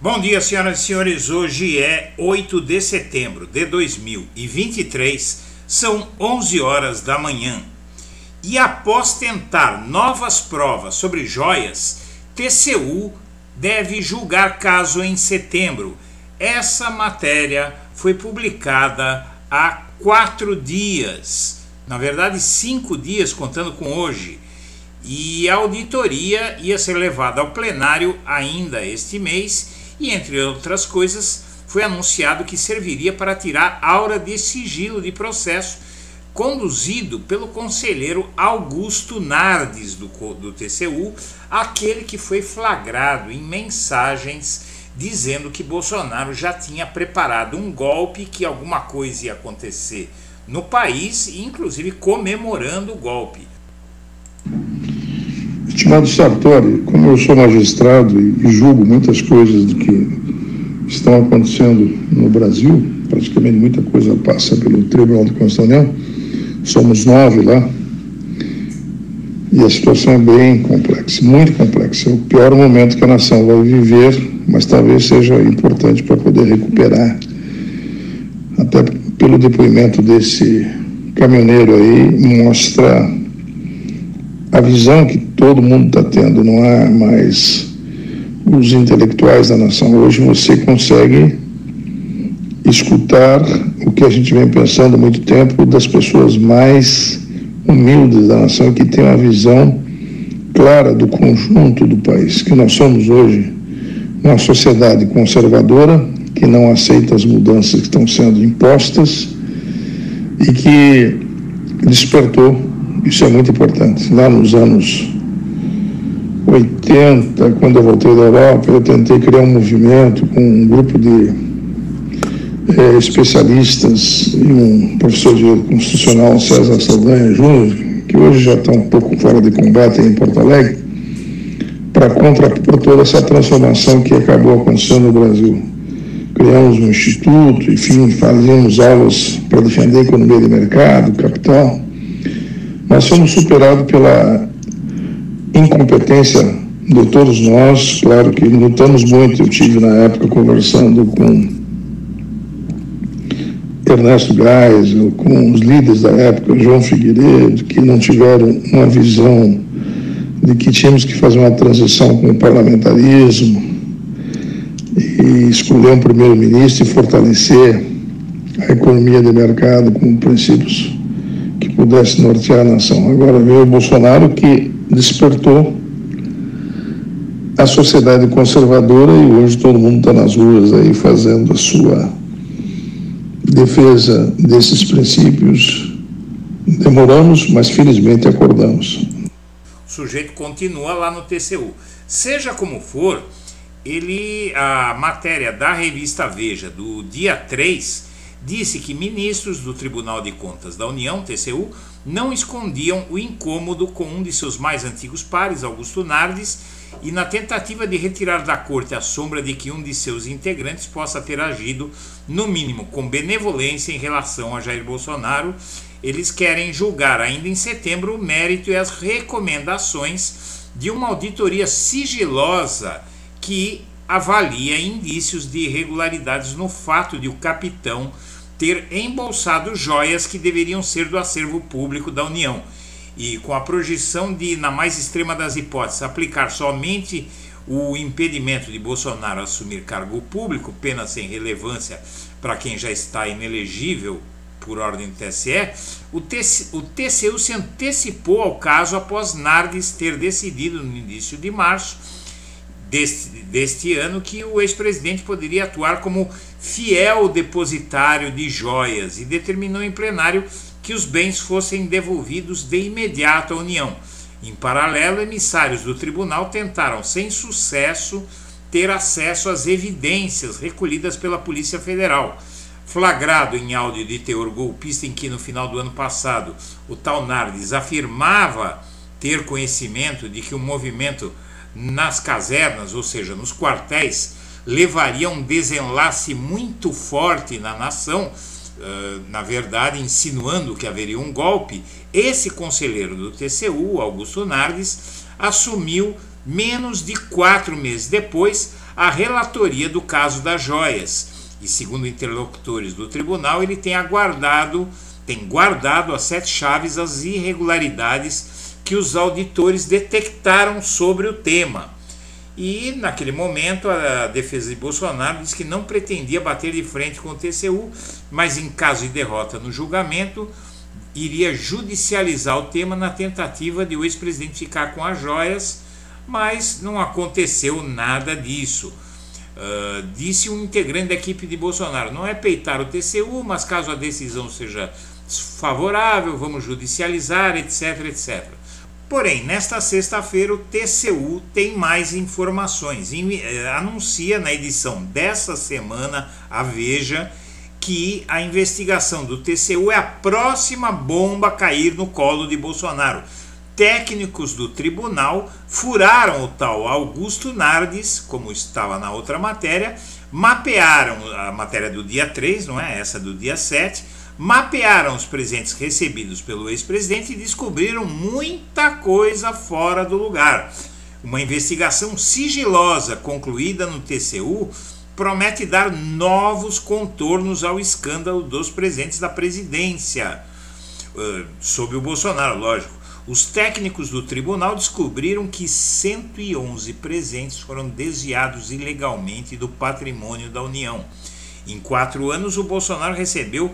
Bom dia, senhoras e senhores. Hoje é 8 de setembro de 2023, são 11 horas da manhã. E após tentar novas provas sobre joias, TCU deve julgar caso em setembro. Essa matéria foi publicada há 4 dias, na verdade 5 dias contando com hoje. E a auditoria ia ser levada ao plenário ainda este mês e, entre outras coisas, foi anunciado que serviria para tirar aura de sigilo de processo conduzido pelo conselheiro Augusto Nardes do TCU, aquele que foi flagrado em mensagens dizendo que Bolsonaro já tinha preparado um golpe, que alguma coisa ia acontecer no país, inclusive comemorando o golpe. Estimado Sartori, como eu sou magistrado e julgo muitas coisas do que estão acontecendo no Brasil, praticamente muita coisa passa pelo Tribunal de Contas da União, somos 9 lá, e a situação é bem complexa, muito complexa. É o pior momento que a nação vai viver, mas talvez seja importante para poder recuperar, até pelo depoimento desse caminhoneiro aí, mostra a visão que todo mundo está tendo. Não há mais os intelectuais da nação. Hoje você consegue escutar o que a gente vem pensando há muito tempo das pessoas mais humildes da nação, que tem uma visão clara do conjunto do país, que nós somos hoje uma sociedade conservadora, que não aceita as mudanças que estão sendo impostas e que despertou. Isso é muito importante. Lá nos anos 80, quando eu voltei da Europa, eu tentei criar um movimento com um grupo de especialistas e um professor de direito constitucional, César Saldanha Júnior, que hoje já está um pouco fora de combate em Porto Alegre, para contrapor toda essa transformação que acabou acontecendo no Brasil. Criamos um instituto, enfim, fazíamos aulas para defender a economia de mercado, capital. Nós fomos superados pela incompetência de todos nós. Claro que lutamos muito. Eu tive na época conversando com Ernesto Geisel, com os líderes da época, João Figueiredo, que não tiveram uma visão de que tínhamos que fazer uma transição com o parlamentarismo e escolher um primeiro-ministro e fortalecer a economia de mercado com princípios que pudesse nortear a nação. Agora veio o Bolsonaro, que despertou a sociedade conservadora, e hoje todo mundo está nas ruas aí fazendo a sua defesa desses princípios. Demoramos, mas felizmente acordamos. O sujeito continua lá no TCU. Seja como for, a matéria da revista Veja do dia 3 disse que ministros do Tribunal de Contas da União, TCU, não escondiam o incômodo com um de seus mais antigos pares, Augusto Nardes, e na tentativa de retirar da corte a sombra de que um de seus integrantes possa ter agido, no mínimo, com benevolência em relação a Jair Bolsonaro, eles querem julgar ainda em setembro o mérito e as recomendações de uma auditoria sigilosa que avalia indícios de irregularidades no fato de o capitão ter embolsado joias que deveriam ser do acervo público da União. E com a projeção de, na mais extrema das hipóteses, aplicar somente o impedimento de Bolsonaro assumir cargo público, pena sem relevância para quem já está inelegível por ordem do TSE, o TCU se antecipou ao caso após Nardes ter decidido no início de março deste ano que o ex-presidente poderia atuar como fiel depositário de joias e determinou em plenário que os bens fossem devolvidos de imediato à União. Em paralelo, emissários do tribunal tentaram, sem sucesso, ter acesso às evidências recolhidas pela Polícia Federal. Flagrado em áudio de teor golpista em que, no final do ano passado, o tal Nardes afirmava ter conhecimento de que o movimento nas casernas, ou seja, nos quartéis, levaria a um desenlace muito forte na nação, na verdade insinuando que haveria um golpe, esse conselheiro do TCU, Augusto Nardes, assumiu menos de 4 meses depois, a relatoria do caso das joias. E segundo interlocutores do tribunal, ele tem guardado às 7 chaves as irregularidades que os auditores detectaram sobre o tema. E naquele momento a defesa de Bolsonaro disse que não pretendia bater de frente com o TCU, mas em caso de derrota no julgamento, iria judicializar o tema na tentativa de o ex-presidente ficar com as joias, mas não aconteceu nada disso. Disse um integrante da equipe de Bolsonaro: não é peitar o TCU, mas caso a decisão seja favorável, vamos judicializar, etc, etc. Porém, nesta sexta-feira, o TCU tem mais informações. Anuncia na edição dessa semana a Veja que a investigação do TCU é a próxima bomba a cair no colo de Bolsonaro. Técnicos do tribunal furaram o tal Augusto Nardes, como estava na outra matéria, mapearam a matéria do dia 3, não é essa do dia 7, mapearam os presentes recebidos pelo ex-presidente e descobriram muita coisa fora do lugar. Uma investigação sigilosa concluída no TCU promete dar novos contornos ao escândalo dos presentes da presidência, sob o Bolsonaro, lógico. Os técnicos do tribunal descobriram que 111 presentes foram desviados ilegalmente do patrimônio da União. Em 4 anos, o Bolsonaro recebeu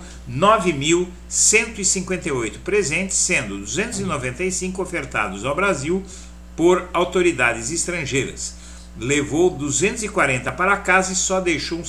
9.158 presentes, sendo 295 ofertados ao Brasil por autoridades estrangeiras. Levou 240 para casa e só deixou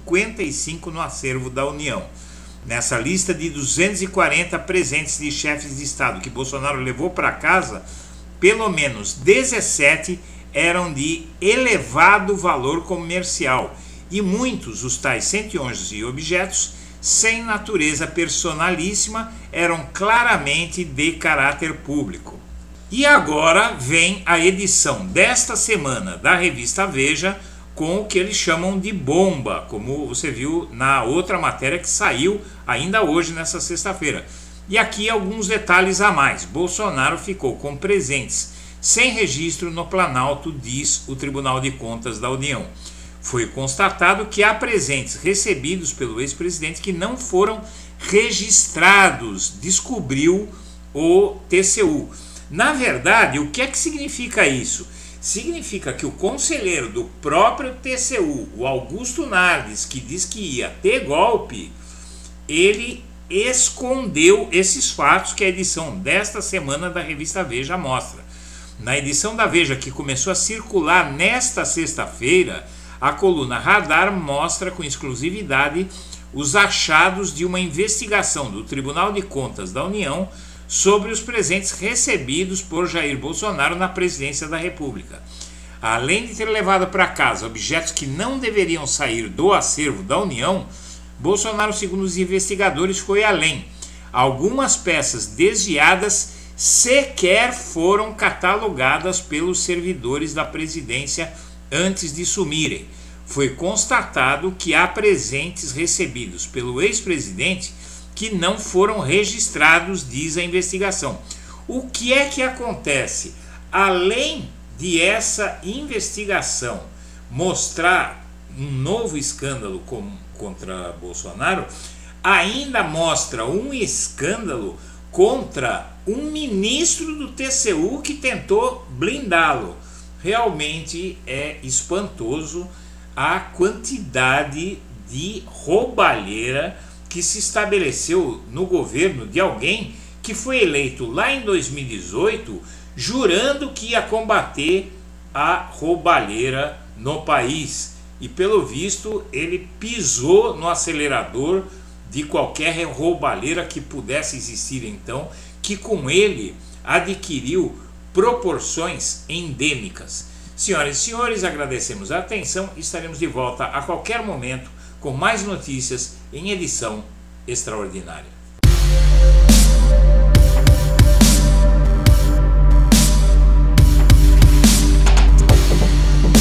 55 no acervo da União. Nessa lista de 240 presentes de chefes de Estado que Bolsonaro levou para casa, pelo menos 17 eram de elevado valor comercial e muitos, os tais 111 objetos, sem natureza personalíssima, eram claramente de caráter público. E agora vem a edição desta semana da revista Veja com o que eles chamam de bomba, como você viu na outra matéria que saiu ainda hoje, nessa sexta-feira. E aqui alguns detalhes a mais. Bolsonaro ficou com presentes sem registro no Planalto, diz o Tribunal de Contas da União. Foi constatado que há presentes recebidos pelo ex-presidente que não foram registrados, descobriu o TCU. Na verdade, o que é que significa isso? Significa que o conselheiro do próprio TCU, o Augusto Nardes, que diz que ia ter golpe, ele escondeu esses fatos que a edição desta semana da revista Veja mostra. Na edição da Veja, que começou a circular nesta sexta-feira, a coluna Radar mostra com exclusividade os achados de uma investigação do Tribunal de Contas da União sobre os presentes recebidos por Jair Bolsonaro na presidência da República. Além de ter levado para casa objetos que não deveriam sair do acervo da União, Bolsonaro, segundo os investigadores, foi além. Algumas peças desviadas sequer foram catalogadas pelos servidores da presidência antes de sumirem. Foi constatado que há presentes recebidos pelo ex-presidente que não foram registrados, diz a investigação. O que é que acontece? Além de essa investigação mostrar um novo escândalo contra Bolsonaro, ainda mostra um escândalo contra um ministro do TCU que tentou blindá-lo. Realmente é espantoso a quantidade de roubalheira que se estabeleceu no governo de alguém que foi eleito lá em 2018 jurando que ia combater a roubalheira no país. E pelo visto ele pisou no acelerador de qualquer roubalheira que pudesse existir então, que com ele adquiriu proporções endêmicas. Senhoras e senhores, agradecemos a atenção e estaremos de volta a qualquer momento com mais notícias em edição extraordinária.